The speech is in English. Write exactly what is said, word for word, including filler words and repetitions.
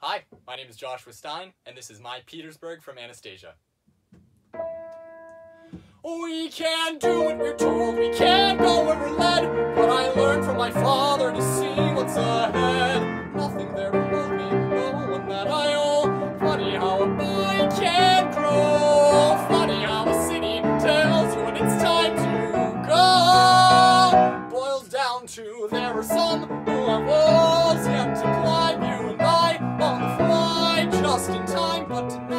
Hi, my name is Joshua Stein, and this is my Petersburg from Anastasia. We can't do what we're told, we can't go where we're led, but I learned from my father to see what's ahead. Nothing there to hold me, no one that I owe. Funny how a boy can grow. Funny how a city tells you when it's time to go. Boils down to there are some who have walls yet to climb. You and I on the fly just in time, but tonight